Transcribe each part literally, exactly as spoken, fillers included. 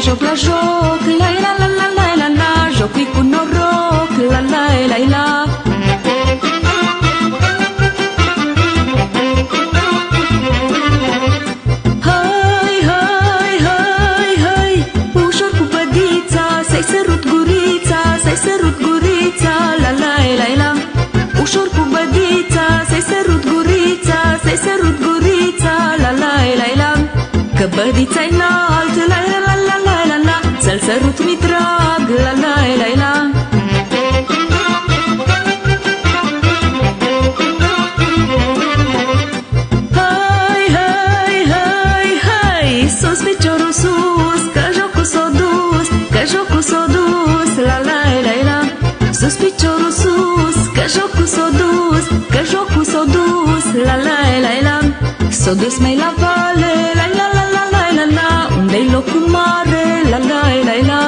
joc la joc, la la la la la la la, jocui cu noroc, la la la la. Hai, hai, hai, hai, ușor cu pădița, să-i sărut gurița, să-i sărut gurița, la la la la. Ușor cu bădița, să-i sărut gurița, să-i sărut gurița, la la la la. Că bădița-i înalt, la la la la la la la, să-l sărut mi drag, la la la la. Hai, hai, hai, hai, sus piciorul sus, că jocul s-o dus, că jocul s-o dus, la la la la. Sus piciorul sus, că jocul s-o dus, că jocul s-o dus, la la la la. S-o dus mai la vale, la la la la la la la, unde-i locul mare, la la la la.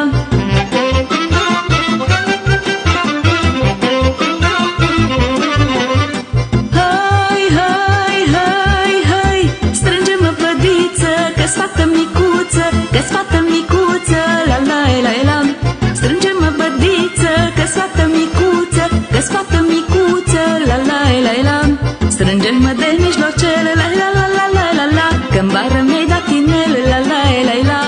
Hai, hai, hai, hai, strânge-mă pădiță, că-s fată micuță, că-s fată micuță, la la la la. Strânge-mă pădiță, că-s fată micuță, că-s fată micuță, la la la la. Strânge-mă de mijlocele, la la la la la la la, că-n bară mi-ai dat inele, la la la la.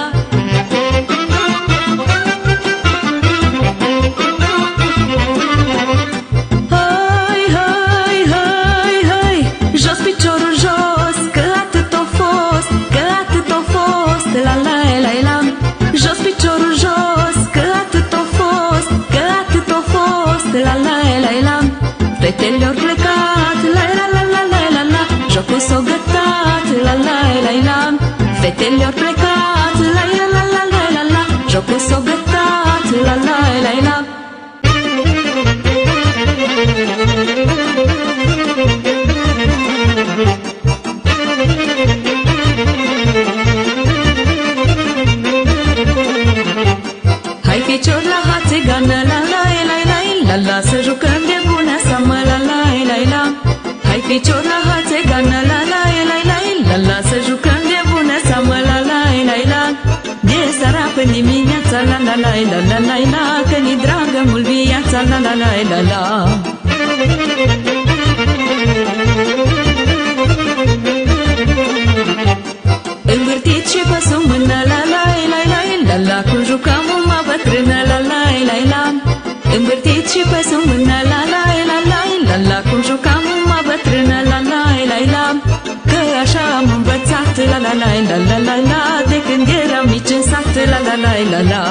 Hai, hai, hai, hai, jos piciorul jos, că atât a fost, că atât a fost, la la la la. Jos piciorul jos, că atât a fost, că atât a fost, la la la la. Fetele ori plecat, la la la la la la la, jocul s-o gătat, la la la la. Fetele ori plecat, la la la la la la la, jocul s-o gătat, la la la la. Hai ficior la hațegană, la la la la la la, să jucăm de bună seamă, la la la la. Hai ficior la hațegană, la la la la la la, să jucăm de bună seamă, la la la la. De seara până dimineața, la la la la la la la, că ni dragă mult viața, la la la la la. Învârtit și păsul mână, la la la la la la, cum jucam uma bătrână, la la la la. Învârtit și păsul mână, la la la la la la, cum jucam uma bătrână, la la la la. Că așa am învățat, la la la la la la la, de când eram mici în sat, la la la la la.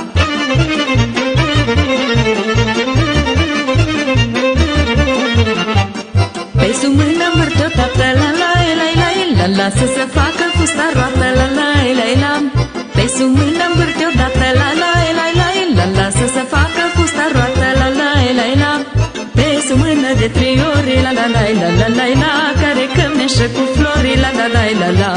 Pe sub mână învârt odată, la la la la la la, să se facă fusta roată, la la la la. Pe sub mână învârt odată, la la la la la la, să se facă fusta roată, la la la la. Pe sub mână de trei ori, la la la la la la la, care cămeșă cu flori, la la la la la.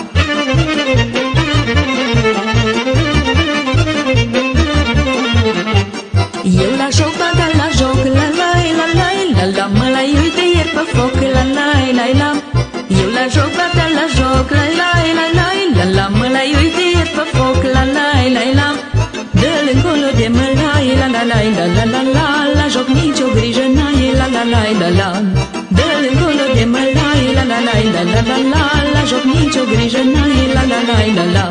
Eu la joc, baga la joc, la la la la la la, mă la uite ieri pe foc, la la la la. Eu la joc, baga la joc, la la la la la la, mă la uite ieri pe foc, la la la la. Dă-l încolo de mălai, la la la la la la la, la joc nicio grijă n-ai, la la la la la. Dă-l încolo de mălai, la la la la la la la, la joc nicio grijă n-ai, la la la la la.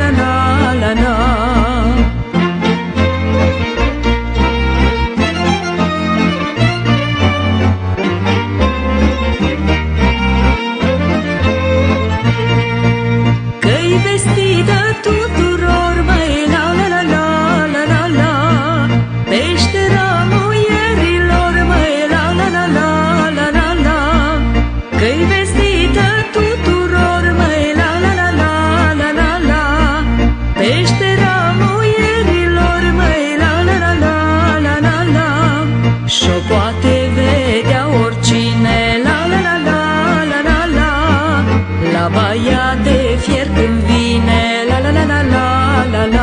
la la la. Că-i vestită tuturor, măi, la la la la la la la. Peștera muierilor, măi, la la la la la la la. Că-i vestită tuturor, măi, la la la la la la la. Peștera muierilor, măi, la la la la la la la. Și-o poate vedea oricine, la la la la la la la. La baia de fier când vine, la la la la la la la.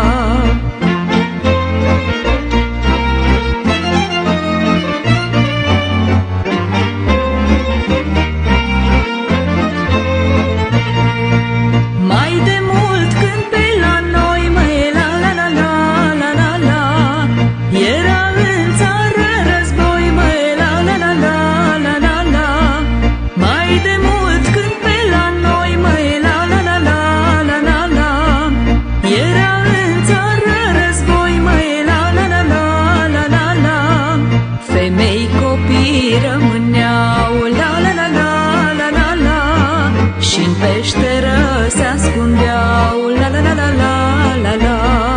Mai de mult când pe la noi, măi, la la la la la la la. Era în țară război, măi, la la la la la la la. Mai de mult când pe la noi, măi, la la la la la la la. Era în țară război, măi, la la la la la la la. Femei, copii rămâneau, la la la la la la la. Și-n peșteră se ascundeau, la la la la la la la.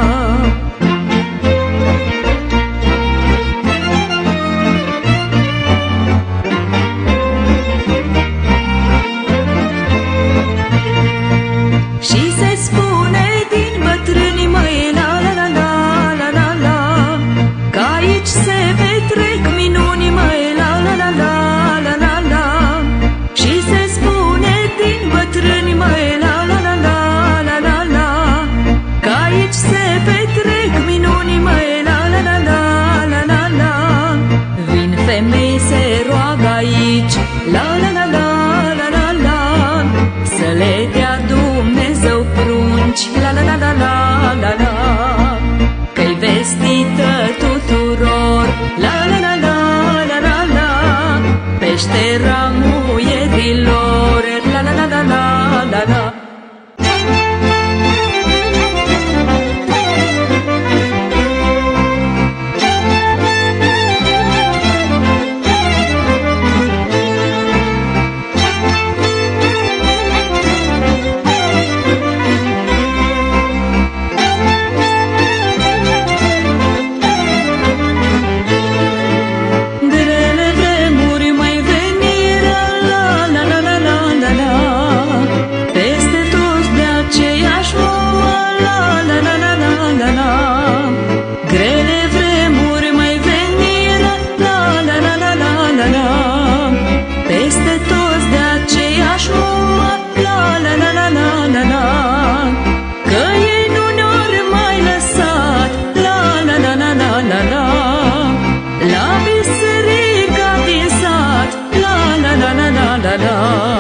Și se spune din bătrâni, măi, la la la la la la la. Că aici se petrec minuni, măi, la la la la la la la. Și se spune din bătrâni, măi, la la la la la la la. Că aici se petrec minuni, măi, la la la la la la la. Vin femei, se roagă aici, la la la la la la la. Să le dea Dumnezeu prunci, la la la la la la la. Că-i vestită tuturor, la la la la la la la. Peștera muierilor, la la la la la la la. Grele vremuri mai veniră, la la la la la la la. Peste toți de aceeași mouă, la la la la la la la. Grele vremuri mai veniră, la la la la la la la. Peste toți de aceeași mouă, la la la la la la la. Că ei nu ne-or mai lăsat, la la la la la la la. La biserica din sat, la la la la la la la.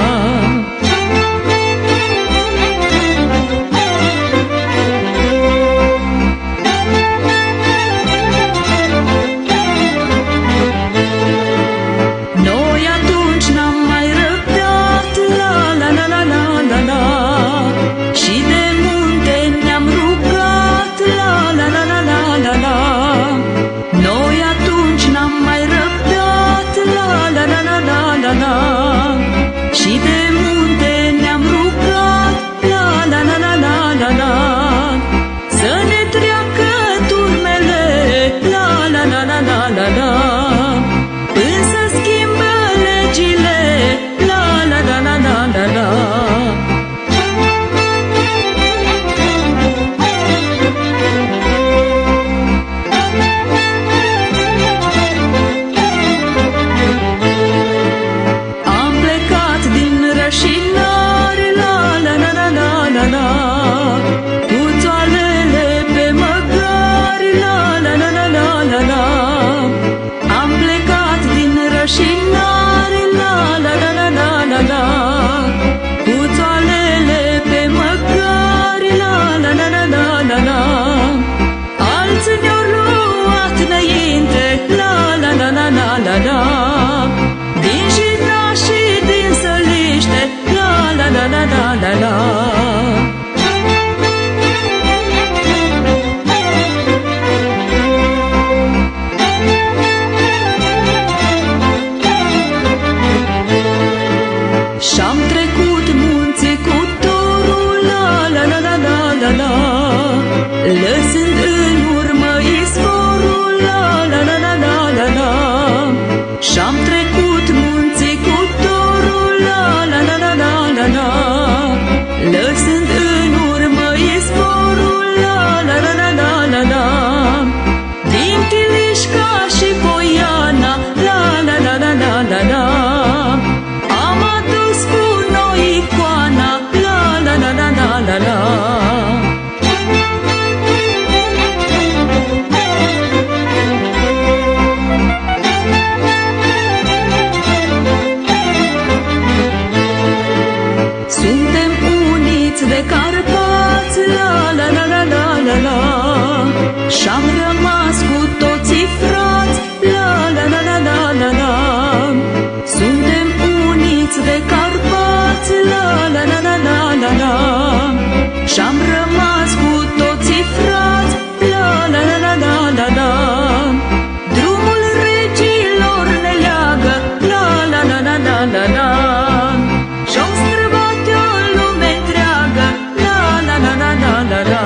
Noi atunci n-am mai răbdat, la la la la la la la. Și de munte ne-am rugat, la la la la la la la. Noi atunci n-am mai răbdat, la la la la la la la. Și de munte ne-am rugat, la la la la la la la. Să ne treacă turmele, la la la la la la la. Până să schimbă legile, la la la la la la la. Am plecat din rășinare, la la la la la la la. Cu toalele pe măgari, la la la la la la la. Am plecat din rășinare, la la la la la la la. Cu toalele pe măgari, la la la la la la la. Alții ne-au luat înainte, la la la la la la la. Din Jidna și din Săliște, la la la la la la la. la la, lăsând în urmă izvorul, la la la la la la la. Și-am trecut munții cu dorul, la la la la la la la, lăsând în urmă izvorul, la la la la la la la. Din Tilișca și Poiana, la la la la la la la, am adus cu noi icoana, la la la la la la la. Suntem uniți de Carpați, la la la la la la la, și-am rămas cu toții frați, la la la la la la la. Suntem uniți de Carpați, la la la la la la la, și-am rămas cu toții frați, la la la la la la la. Drumul regilor ne leagă, la la la la la la la, și-o străbate o lume întreagă, la la la la la la la.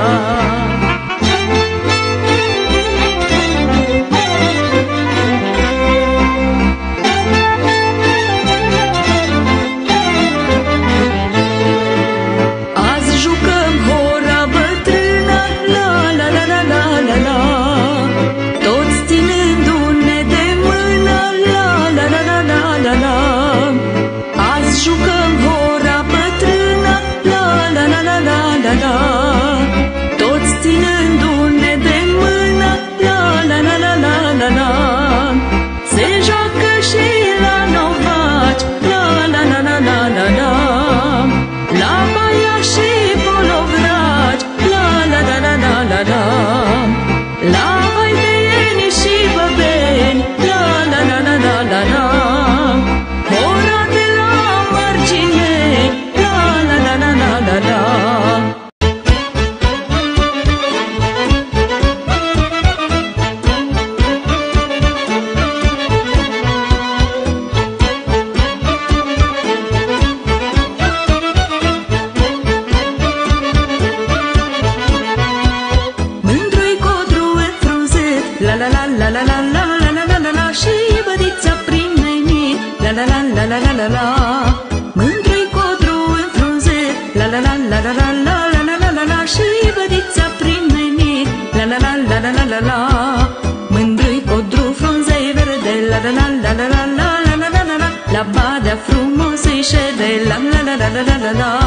Azi jucăm hora bătrână, la la la la la la la, toți ținându-ne de mână, la la la la la la la. Azi jucăm hora bătrână, la la la la la la la, toți ținându-ne de mână, la la la la la la la. Se joacă și la Novaci, la la la la la la la, la Baia și Bolovraci, la la la la la la la, la Vaideni și Băbeni, la la la la la la la. Hora de la Mărgineni, la la la la la la la. Mândru-i codru înfrunzit, la la la la la la la la la la la la, și bădița primenit, la la la la la la la la. Mândru-i codru înfrunzit, la la la la la la la la la la la la, și bădița primenit, la la la la la la la la. Mândru-i codru frunzei verde, la la la la la la la la la la la la, la badea frumos îi șede, la la la la la la la la.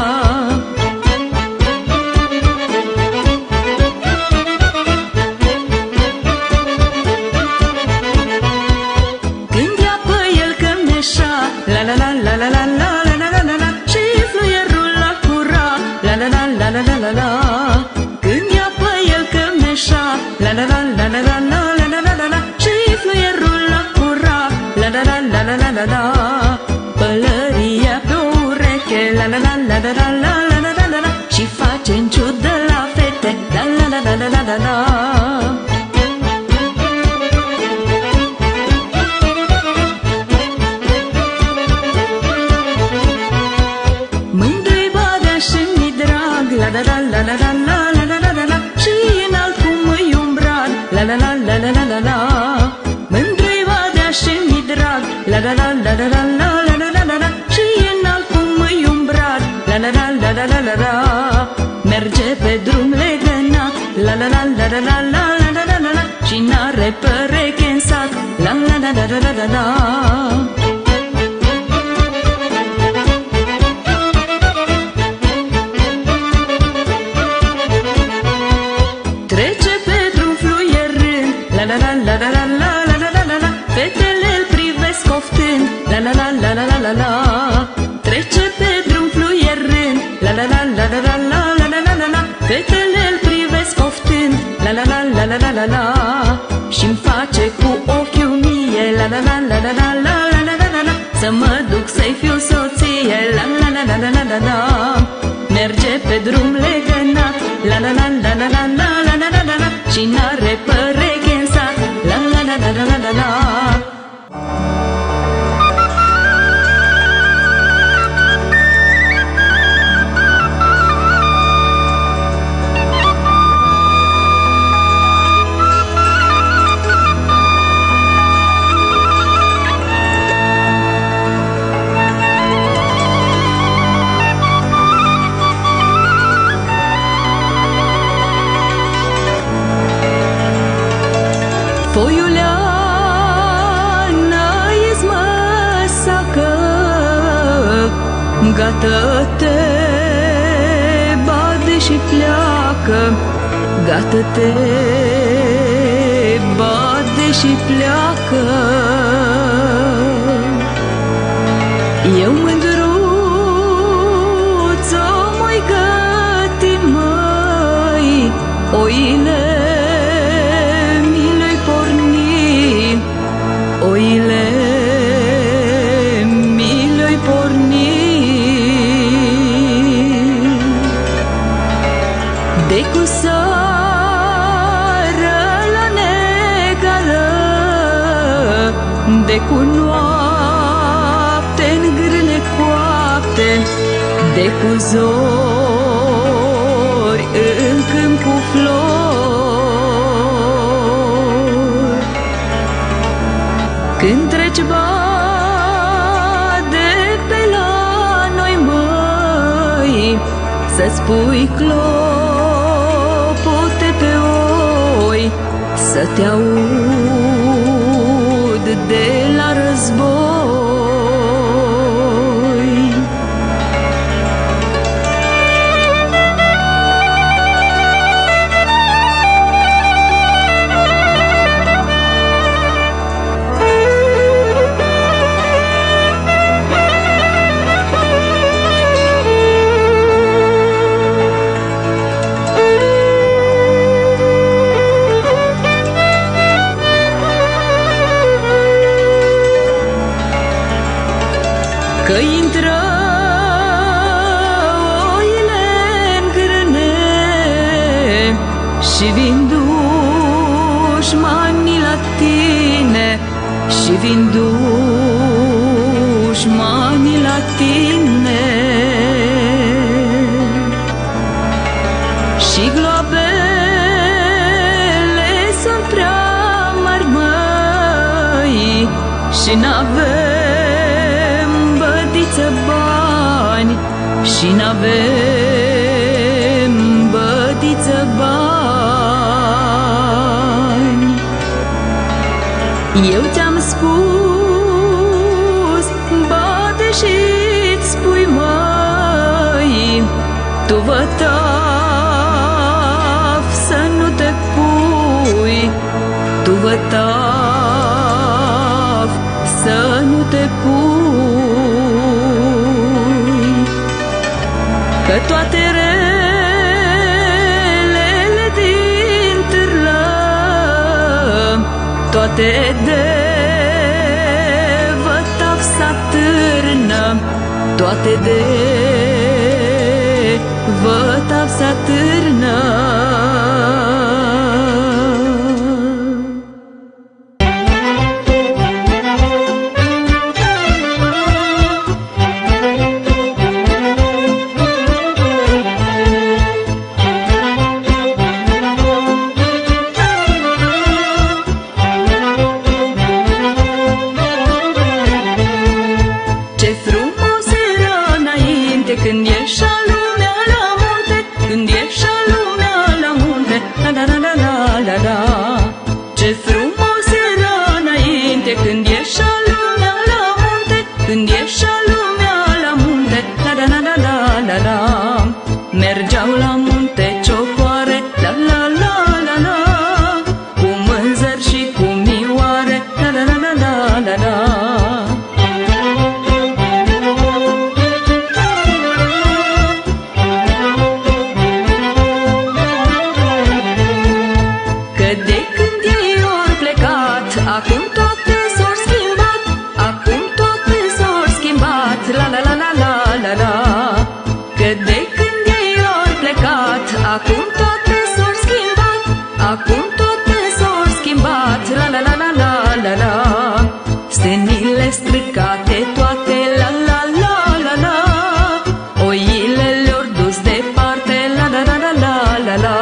Când ia pe el cămneșa, la la la la la la la la la la la la, și fluierul la cura, la la la la la la la la. Când ia pe el cămneșa, la la la la la la la la la la la la, și fluierul la cura, la la la la la la la la. Pălăria pe ureche, la la la la la la la la la la la la, și face-n ciudă la fete, la la la la la la la la. Mândru-i badea și-mi drag, la la la la la la la la la la la la, și înalt cum îi umbrag, la la la la la la la la. Mândru-i badea și-mi drag, la la la la la la la la la la la la, și înalt cum îi umbrag, la la la la la la la la. Merge pe drum legănat, la la la la la la la la la la la la, și n-are pereche în sat, la la la la la la la la. Trece pe drum fluierând, la la la la la la la la la la la la, fetele îl privesc oftând, la la la la la la la la. Trece pe drum fluierând, la la la la la la la la la la la la, fetele îl privesc oftând, la la la la la la la la. Și-mi face cu ochiul mie, la la la la la la la la la la la la, să mă duc să-i fiu soție, la la la la la la la la. Merge pe drum legănat, la la la la la la la la la la la la, și n-are pereche în sat, la la la la la la la la. Gata-te, bade și pleacă, gata-te, bade și pleacă. Eu mândruț-o măi găti măi, oile mi-le-i porni, oile mi-le-i porni. De cu seară la negală, de cu noapte-n grâne coapte, de cu zori în câmp cu flori. Când treci bade pe la noi măi, să-ți pui clopote pe oi, să te aud de la război. Că intră oile-n grâne și vin dușmanii la tine, și vin dușmanii la tine. Și globele sunt prea mari măi, și n-avem bani, și n-avem bătiță bani. Eu ți-am spus, bate și-ți spui măi, tu vătaf să nu te pui, tu vătaf să nu te pui. Că toate relele din târlă, toate de vătaf s-atârnă, toate de vătaf s-atârnă. Când ieșea lumea la munte, când ieșea lumea la munte, la la la la la la la. Ce frumos era înainte, când ieșea lumea la munte, când ieșea lumea la munte, la la la la la la la. Mergeau la munte ciocoare, la la la la la, cu mânzări și cu mioare, la la la la la la la. Acum toate s-au schimbat, acum toate s-au schimbat, la la la la la la la. Că de când ei au plecat, acum toate s-au schimbat, acum toate s-au schimbat, la la la la la la la. Stenile stricate toate, la la la la la, oile le-au dus departe, la la la la la la la.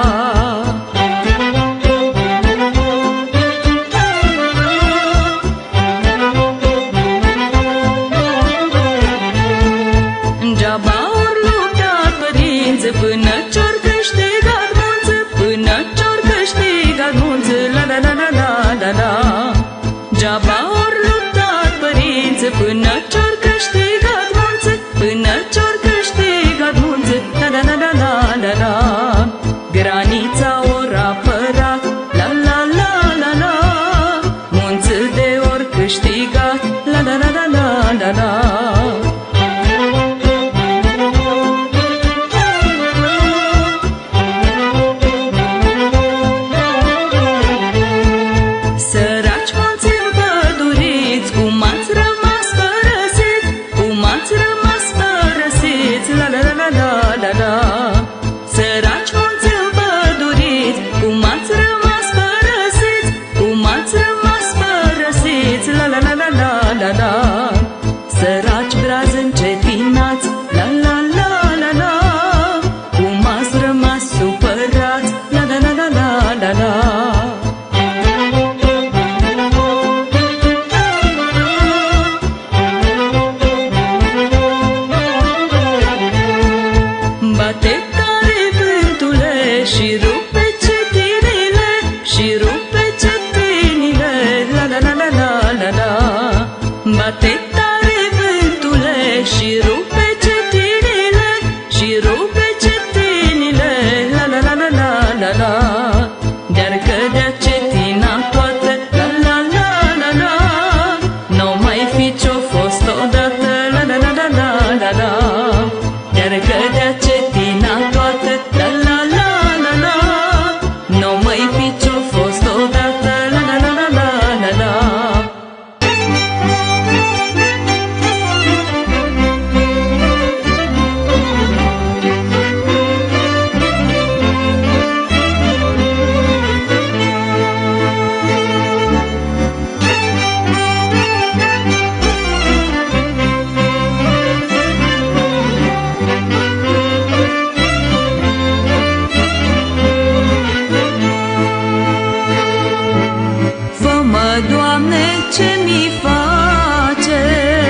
ce mi face.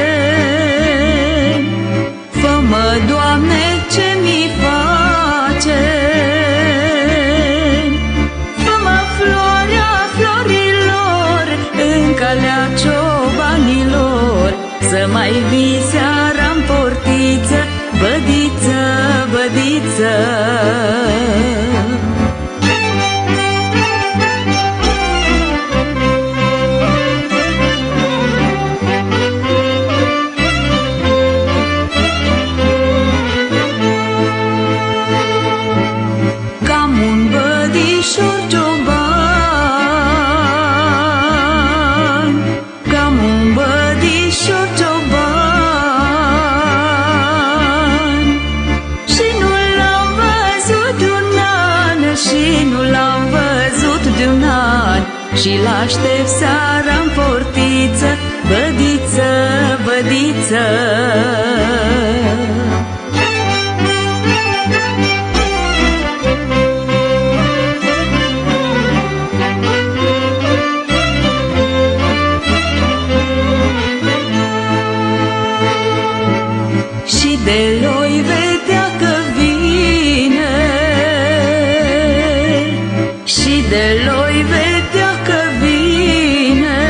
Fă-mă, Doamne, ce mi face. Fă-mă floarea florilor în calea ciobanilor, să mai vii seara-n portiță, bădiță, bădiță. Cam un bădișor cioban, cam un bădișor cioban, și nu l-am văzut de un an, și nu l-am văzut de un an, și l-aștept seara-n portiță, bădiță, bădiță. Și de-l-oi vedea că vine, și de-l-oi vedea că vine,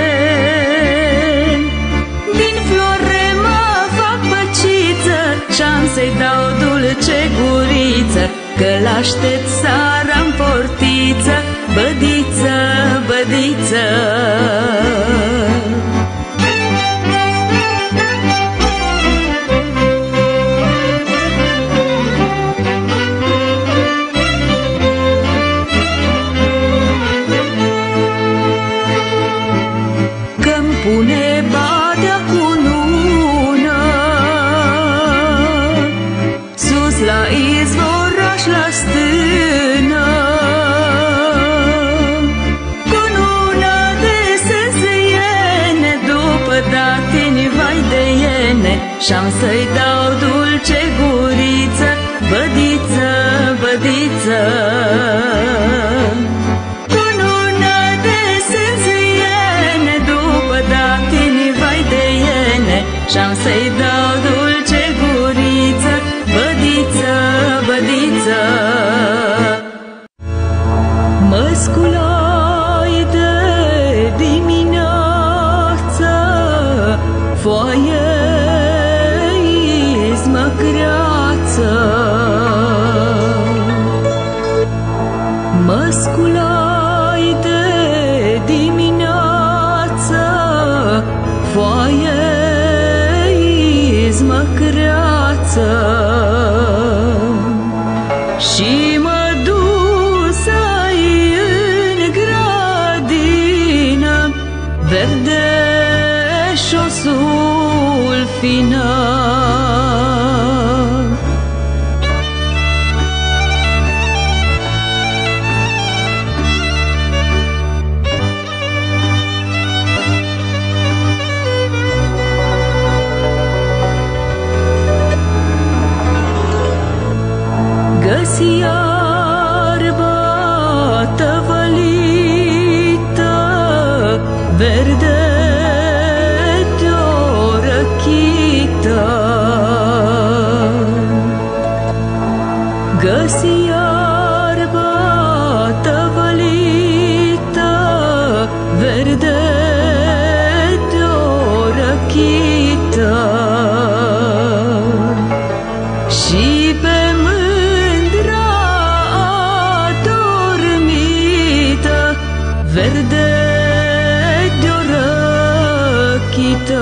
din flore mă fac păciță și-am să-i dau dulce guriță, că l-aștept seara-n portiță, bădiță, bădiță. Pune badea cu nună sus la izvoraș la stână, cu nună de săzâiene, după datini vai de iene, și-am să-i dau dulce guriță, bădiță, bădiță. Și-am să-i dau dulce guriță, bădiță, bădiță. Mă sculai de dimineață, foaie-i mă creață. Mă sculai de dimineață, foaie mă creață, și mă dus-ai în gradină verde și-o sulfină. Găsi iarba tăvălită, verde de-o răchită. Găsi iarba tăvălită, verde de-o răchită, și pe verde de-o răchită.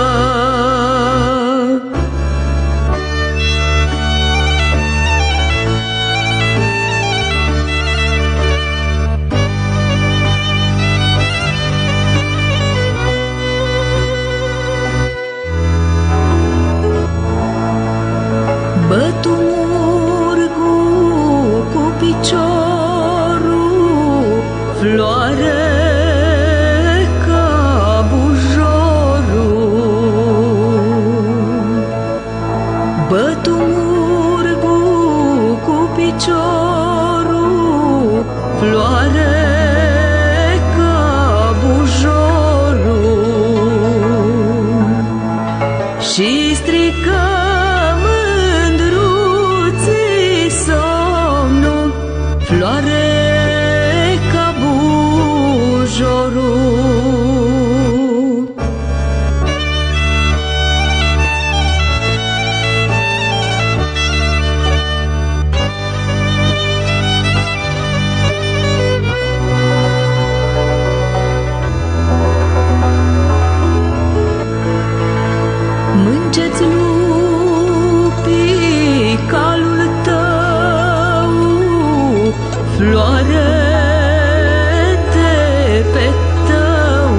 Bătu murgul cu piciorul, floare ca bujorul. Bătu murgul cu piciorul, floare ca bujorul. jorul. Mângeți lupii calul tău, floare de pe tău,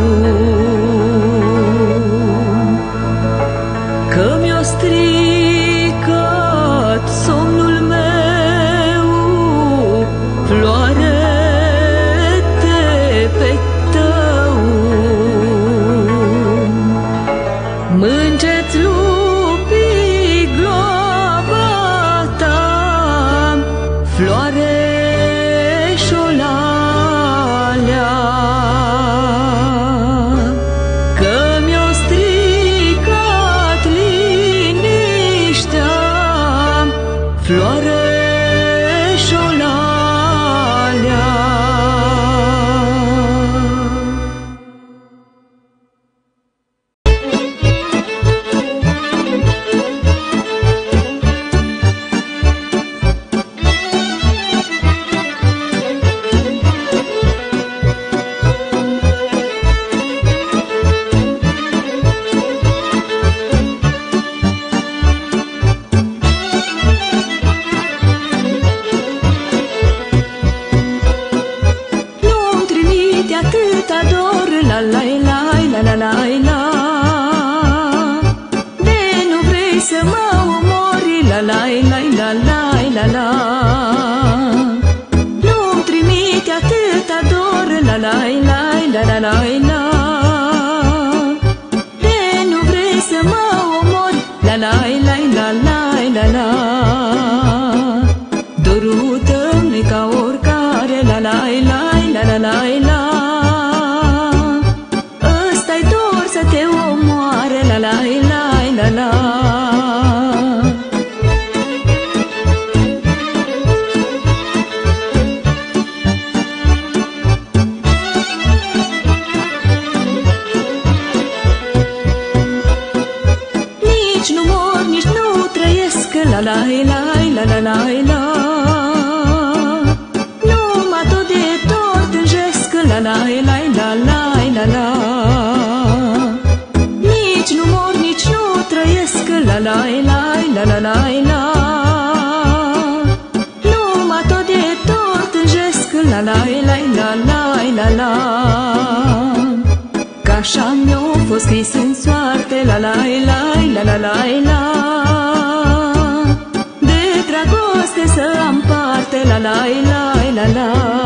că mi-o stricat somnul meu, floare de pe tău. Mângeți lupii gloaba ta, floare șolalea, că mi-o stricat liniștea, floare șolalea. Nu-mi trimite atâta dor, la la la la la la la, de nu vrei să mă omori, la la la la la la la. Nu-mi trimite atâta dor, la la la la la la la, de nu vrei să mă omori, la la la la la la la. Dorul tău nu-i ca oricare, la la la la la la la, ăsta-i dor să te omoare, la la la la la. Nici nu mor, nici nu trăiesc, la la la la la la la, numai tot de tot tânjesc, la la la la la la la. Nici nu mor, nici nu trăiesc, la la la la la la la, numai tot de tot tânjesc, la la la la la la la. Că așa mi-a fost scris în soarte, la la la la la la la, de dragoste să am parte, la la la la la.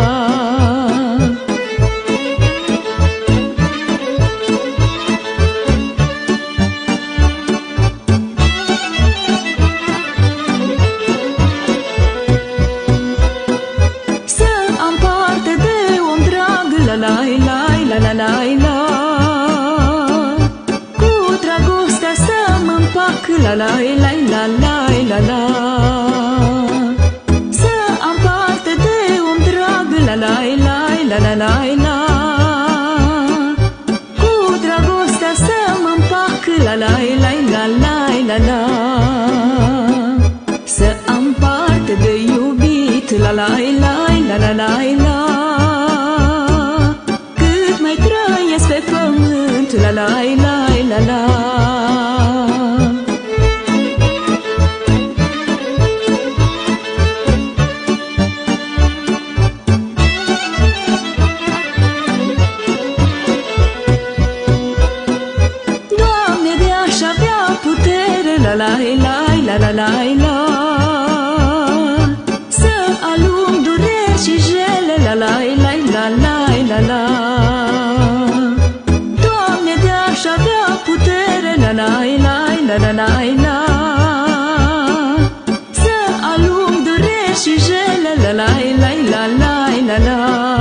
Să am parte de om drag, la la la la la la la, cu dragostea să mă împac, la la la la la la la. Să am parte de om drag, la la la la la la la, cu dragostea să mă împac, la la la la la la la. Să am parte de iubit, la la la la la la la, cât mai trăiesc pe pământ, la la la la la. Doamne, de-aș avea putere, la la la la la la la, să alung dureri și jele, la la la la la la la. Doamne, de-aș avea putere, la la la la la la la, să alung dureri și jele, la la la la la la la.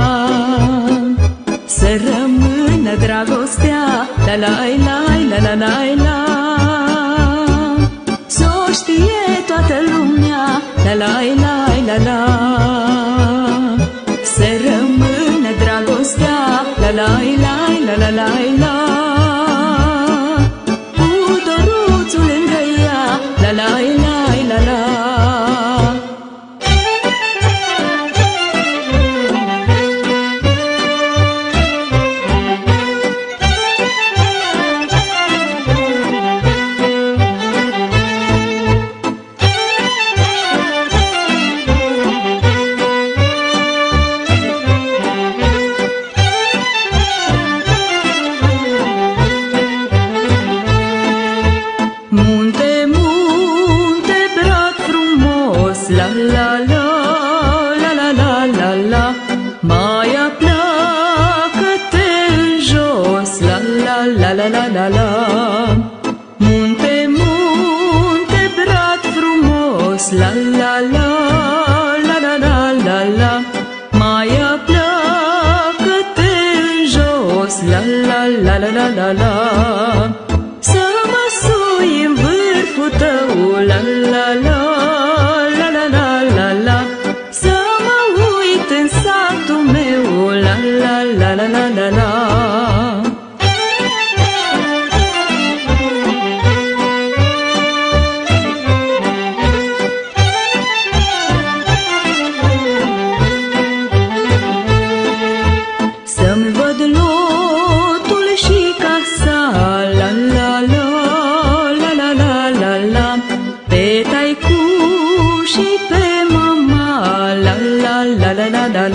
Să rămână dragostea, la la la la la la la, s-o știe toată lumea, la la la la la. Să rămână dragostea, la la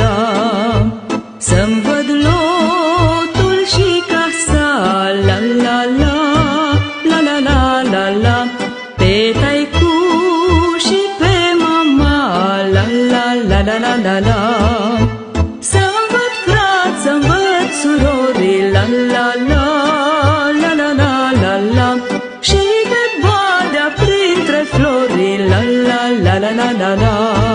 la. Să-mi văd lotul și casa, la la la, la la la la la. Pe taicu și pe mama, la la la la la la la. Să-mi văd frați, să-mi văd surori, la la la, la la la la la. Și de badea printre flori, la la la la la la la.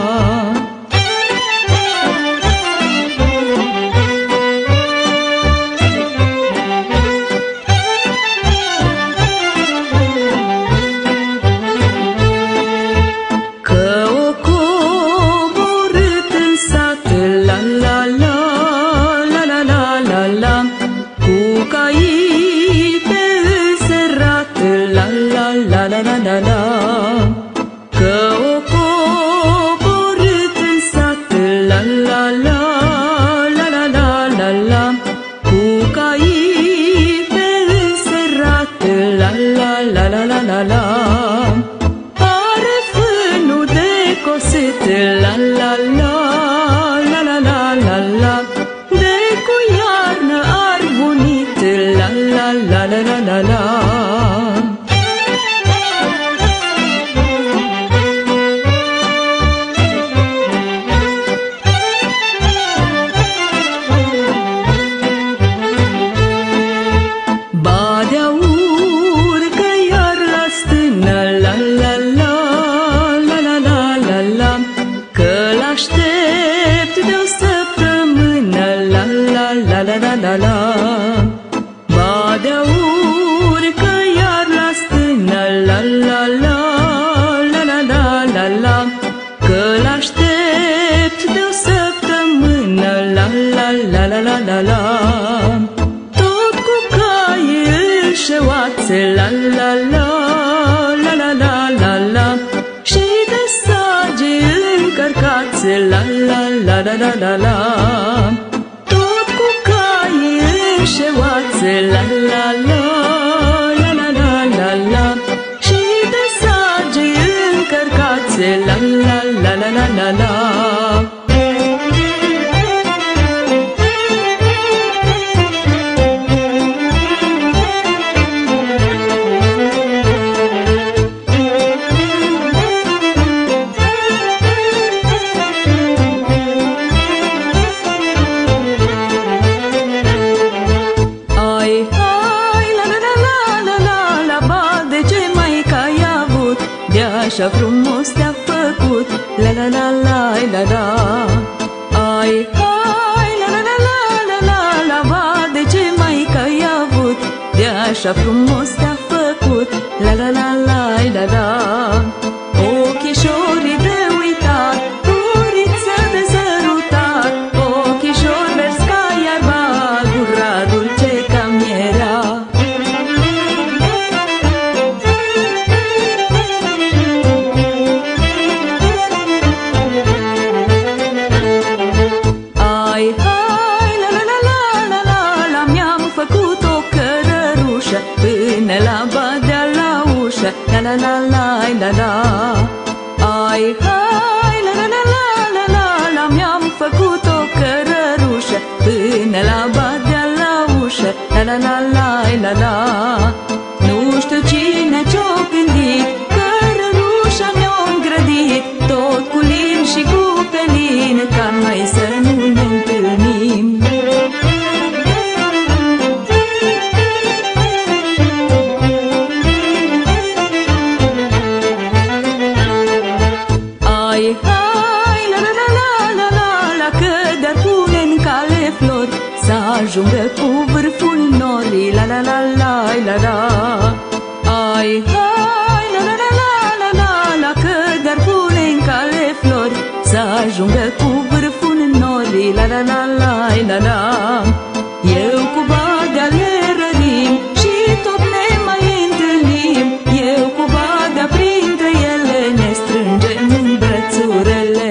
Așa frumos te-a făcut, la la la la la la. Ai, hai, la la la la la la la. Va, de ce mai că ai avut, de așa frumos te-a făcut, la la la la la la. Ochișorii de uitat, guriță de sărutat, ochișori verzi ca iarba, gura dulce ca mierea. Până la badea la ușă, la la la la la la. Ai, hai, la la la la la la la. Mi-am făcut o cărărușă până la badea la ușă, la la la la la la. Nu știu cine ce-o gândit, cărărușa mi-o îngrădit, tot cu lin și cu pelin, ca noi să nu ne întâlnim. Ajungă cu vârful norii, la la la la la la. Ai, hai, la la la la la la la. Că de-ar pune în cale flori, să ajungă cu vârful norii, la la la la la la. Eu cu badea le rărim și tot ne mai întâlnim. Eu cu badea printre ele ne strângem în brățurele.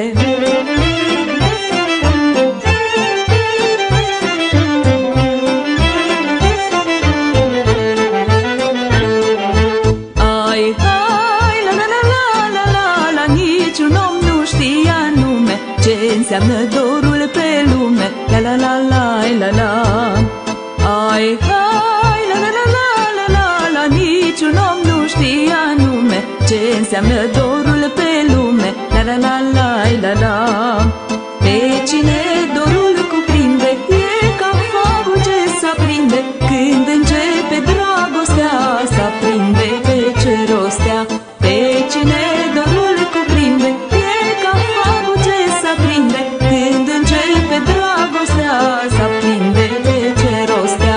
Înseamnă dorul pe seamnă dorul pe lume. La la la la la la. Pe cine dorul cuprinde, e ca focul ce s-aprinde când începe dragostea, s-aprinde pe ce rostea. Pe cine dorul cuprinde, e ca focul ce s-aprinde când începe dragostea, s-aprinde pe ce rostea.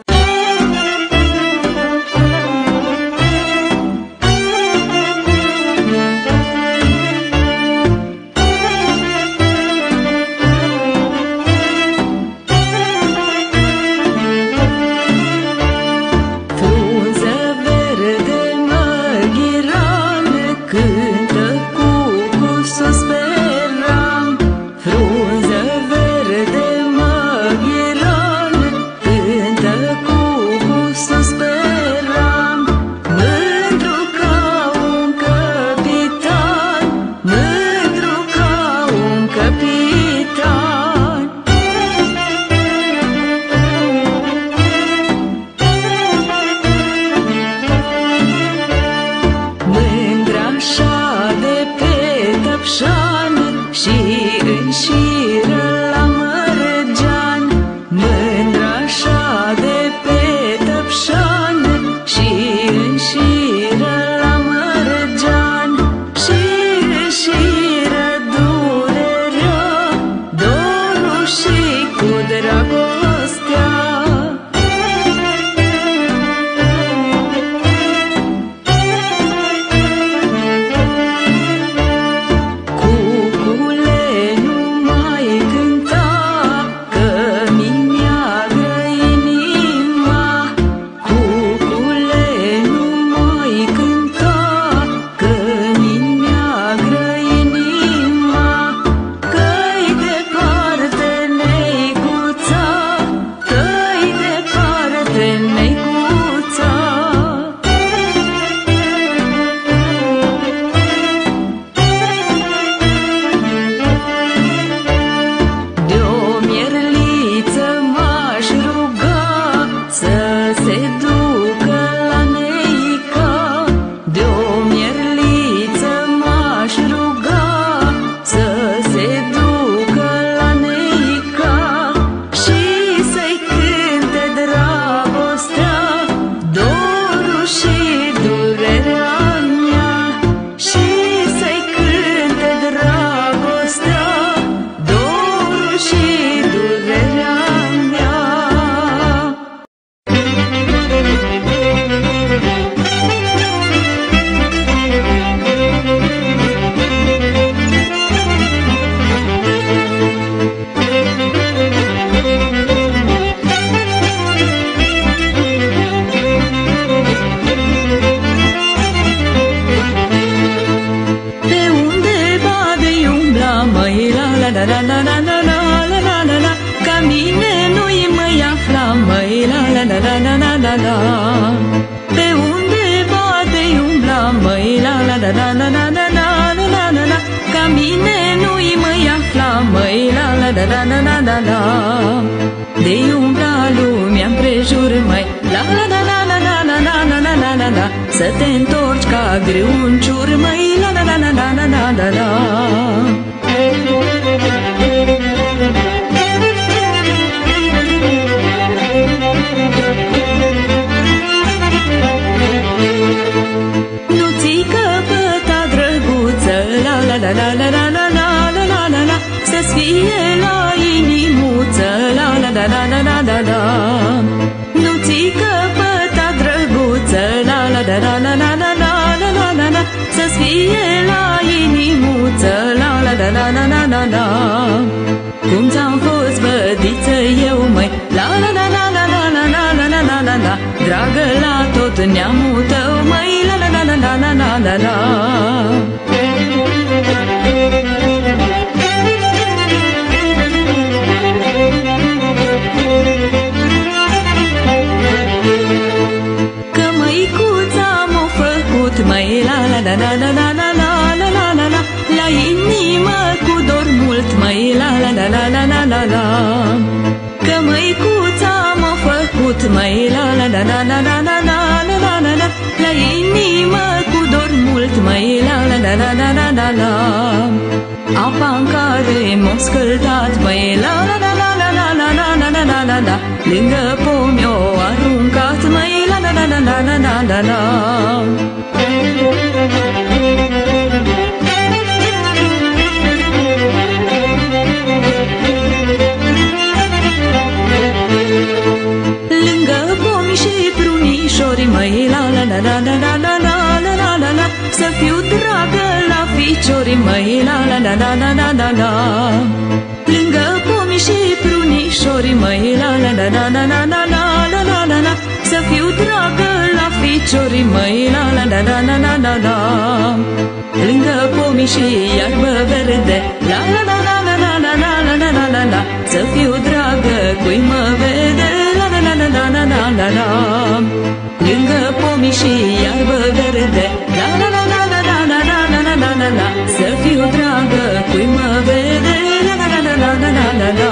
Să te întorci ca greu în ciurmăi, la la la la la la la la. Nu ți căpăta drăguță, la la la la la la la la la la la la, să-ți fie la inimuță, la la la la la la la la. Nu ți căpăta drăguță, la la la la la la la la la la la la, să-ți fie la inimuță, la la la la la la la la. Cum ți-am fost vădiță eu, măi, la la la la la la la la la la la la la, dragă la tot neamul tău, măi, la la la la la la la la la. Că măicuța m-a făcut, măi, la la la la la la la la la la la la, la inimă cu dor mult, măi, la la la la la la la la. Că măicuța m-a făcut, măi, la la la la la la la la la la la, la inimă cu dor mult, măi, la la la la la la la la. Apa în care m-o scăldat, măi, la la la la la la la la la la la la la. Lângă pomi o aruncat, măi, la la la la la la la la la. Lângă pomi și prunișori, măi, la la la la la la la la la la la la. Să fiu dragă la ficiori, măi, la la la la la la la la. Lângă pomi și prunișori, măi, la la la la la la la la la la la la. Să fiu dragă la ficiori, măi, la la la la la la la la. Lângă pomi și iarbă verde, la la la la la la la la la la la la la. Să fiu dragă cui mă vede, la la la la la la la la la. Lângă pomi și iarbă verde, la la la la la la la la la la la la la. Să fiu dragă cui mă vede, la la la la la la la la la.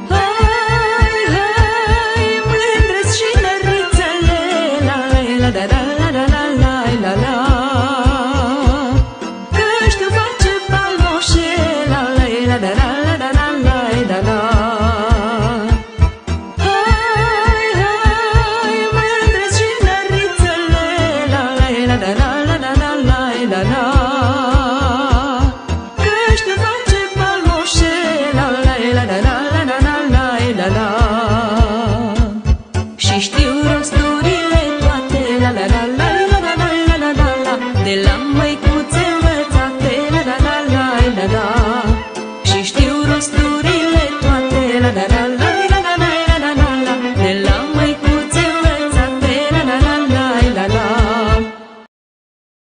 Da da